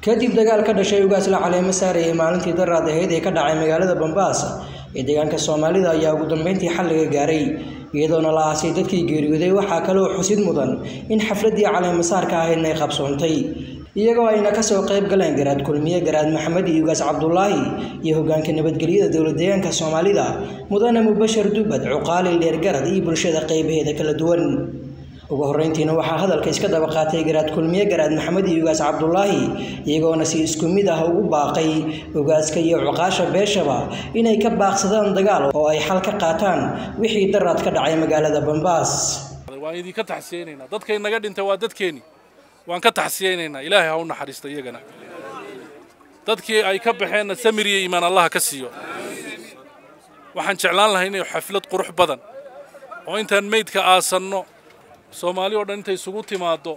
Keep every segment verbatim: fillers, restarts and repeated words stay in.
kadib dagaal ka dhashay ugaas la caleemo saaray maalintii daraad ahayd ee ka dhacay magaalada Bambaasa ee deegaanka Soomaalida ayaa ugu dambeyntii xalliga gaaray iyadoona la aasay dadkii geeriyooday waxa kale oo xusid mudan in xafladii caleemo saarka ahayd ay qabsoontay iyagoo ayna ka soo qayb galeen garaad kulmiye garaad Maxamed iyo ugaas Cabdullaahi iyo hoggaanka nabadgelyada dowladda deegaanka Soomaalida mudane Mubashir Dubad Cuqaali dheer garad iyo bulshada qaybaheeda kala duwan ugu horeyntiina waxa hadalka iska daba qaatay garaad kulmiye garaad Maxamed iyo ugaas Cabdullaahi iyagoona si isku mid ah ugu baaqay ugaaska iyo cuqaasha beeshaba inay ka baaqsadaan dagaal oo ay xal ka qaataan wixii daraad ka dhacay magaalada Bambaas waan idin ka taxsiinayna dadkay naga dhintay waa dadkeeni waan ka taxsiinayna ilaahay ha u naxariisto iyagana dadkii ay ka baxeen samir iyo iimaan Allah ka siiyo waxaan jeclaan lahayn inay xaflad qurux badan oo intaan meydka aasanno Soomaali oo dhan intay isugu timaado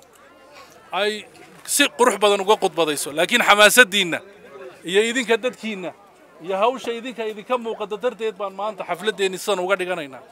ay si qurux badan uga qodbadayso laakiin xamaasadiina iyo idinka dadkiina iyo hawsha idinka idinka muuqata darteed baan maanta xafladeeni san uga dhiganaynaa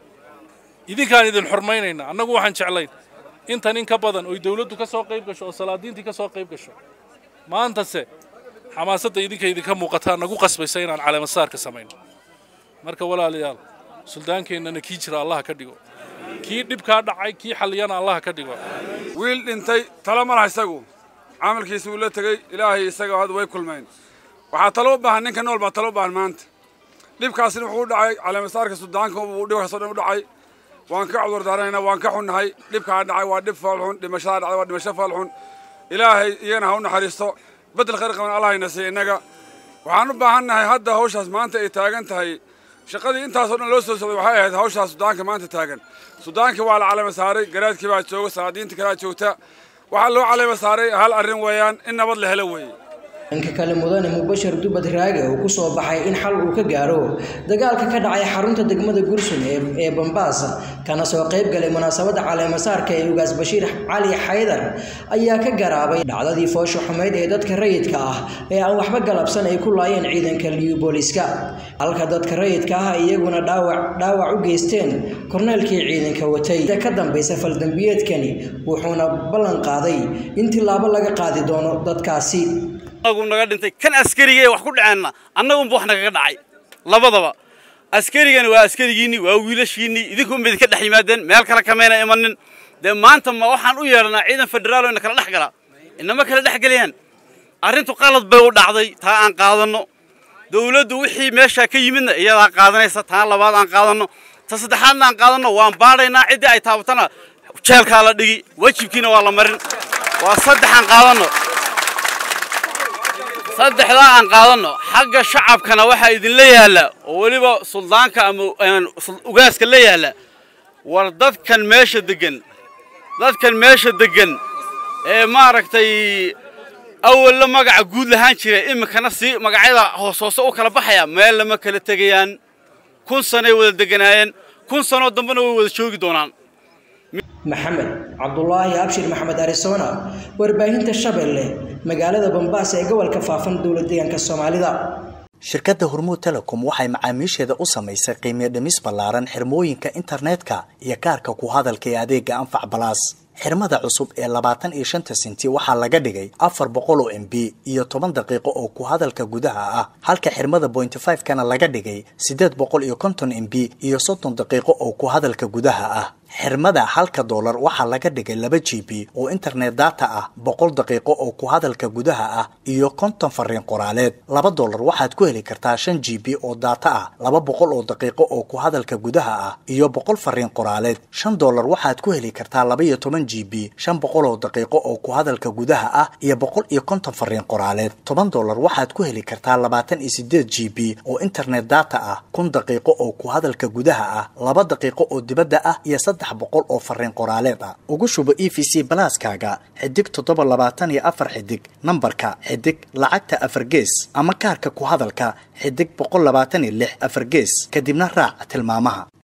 idinkaan idin xurmaynayna annagu waxaan jeclayn intan in ka badan oo dawladdu ka soo qayb gasho oo salaadiintii ka soo qayb gasho maanta se xamaasada idinka idinka muuqata nagu qasbaysa inaan caleemo saar ka sameeyno marka walaalayaal suldaankeennana kii jira Allah ka dhigo kii dhibka dhacay kii xaliyana Allah ka dhigo wiil dhintay tala ma laha isagu amalkiisu uu la tagay ilaahay isaga had way kulmeen waxa talo baahan ninka nool ba talo baahan maanta dhibkaasina wuxuu dhacay caleemo saarka suldaanka uu dhibkaas oo dhan u dhacay waan ka cudur daarayna waan ka xunnahay dhibka dhacay waa dhib falxun dhimashada dhacay waa dhimasho falxun ilaahay iyana ha u naxariisto badal khayr qaban Allah ina siinaga waxaan u baahannahay hadda hawshaas maanta ay taagan tahay shaqadii intaas oo dhan loo soo socday waxay ahayd hawshaas sudaanka maanta taagan sudaanka waa la caleemo saaray garaadkii baa jooga salaadiinta kala joogta waxa loo caleemo saaray hal arrin weeyaan in nabad la helo weey inka kale mudane Mubashir Dubad raage oo ku soo baxay in xal uu ka gaaro dagaalka ka dhacay xarunta degmada Gursun ee Bambaasa kana soo qayb galay munaasabada caleemo saarka ee ugaas Bashiir Cali Xaydar ayaa ka garaabay dhacdadii foosho xumeyd ee dadka rayidka ah ee aan waxba galabsan ay ku laayeen ciidanka liyu booliska halka dadka rayidka ah iyaguna dhaawac dhaawac u geysteen korneelkii ciidanka watay ka dambaysa fal dambiyeedkani wuxuuna ballan qaaday in tilaabo laga qaadi doono dadkaasi agu naga dhintay kan askariga wax ku dhaceena annagu wax naga dhacay labadaba askarigana waa askarigiini waa wiilashiini idinku mid ka dhax yimaadeen meel kala kameena imanin de maanta ma waxaan u yeernaa ciidan federaal oo kala dhax gala inama kala dhax galayaan arintu qalad bay u dhacday taa aan qaadano dawladdu wixii meesha ka yimidna iyada qaadanaysa taa labaad aan qaadano ta saddexaadna aan qaadano waan baadhaynaa cid ay taabatana jeelka la dhigi wajibkiina waa la marin waa saddex aan qaadano saddexda aan qaadano xagga shacabkana waxa idin la yaala oo waliba suldaanka ama ugaaska la yaala war dadkan meesha degan dadkan meesha degan ee maaragtay awal la magac guud lahaan jiray imikana si magacyada hoos hoos u kala baxaya meel lama kala tagayaan kun sano wada deganaayeen kun sano dambana way wada joogi doonaan Maxamed Cabdullaahi Abshir Maxamed Arisona warbaahinta Shabeelle magaalada Bambaasa ee gobolka Faafan dowladda deegaanka Soomaalida shirkadda Hormuud Telecom waxay macaamiisheeda u samaysay qiimo dhimis ballaaran xirmooyinka internetka iyo kaarka ku hadalka ee adeega Anfac Plus xirmada cusub ee labaatan iyo shan senti waxa laga dhigay afar boqol oo M B iyo toban daqiiqo oo ku hadalka gudaha ah halka xirmada point five kana laga dhigay siddeed boqol iyo konton M B iyo soddon daqiiqo oo ku hadalka gudaha ah xirmada halka dollar waxa laga dhigay laba G B oo internet data ah boqol daqiiqo oo ku hadalka gudaha ah iyo konton fariin qoraaleed laba dollar waxaad ku heli kartaa shan G B oo data ah laba boqol oo daqiiqo oo ku hadalka gudaha ah iyo boqol fariin qoraaleed shan dollar waxaad ku heli kartaa laba iyo toban G B shan boqol oo daqiiqo oo ku hadalka gudaha ah iyo boqol iyo konton fariin qoraaleed toban dollar waxaad ku heli kartaa labaatan iyo siddeed G B oo internet data ah kun daqiiqo oo ku hadalka gudaha ah laba daqiiqo oo dibadda ah iyo saddex boqol oo fariin qoraaleed ah ugu shubo E V C Plus-kaaga xidig toddoba labaatan iyo afar xidig nambarka xidig lacagta afar gees ama kaarka ku hadalka xidig boqol labaatan iyo lix afar gees kadibna raac tilmaamaha.